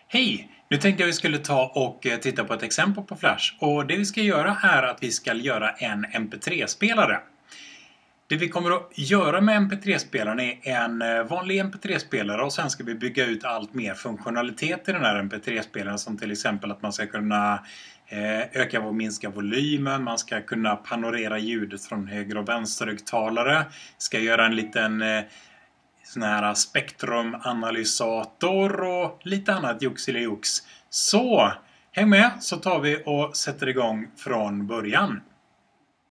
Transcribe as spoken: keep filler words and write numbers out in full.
Hej! Nu tänkte jag vi skulle ta och titta på ett exempel på Flash. Och det vi ska göra är att vi ska göra en M P tre-spelare. Det vi kommer att göra med M P tre-spelaren är en vanlig M P tre-spelare och sen ska vi bygga ut allt mer funktionalitet i den här M P tre-spelaren, som till exempel att man ska kunna öka och minska volymen, man ska kunna panorera ljudet från höger och vänsterhögtalare, ska göra en liten sån här spektrumanalysator och lite annat jox eller jox. Så, häng med så tar vi och sätter igång från början.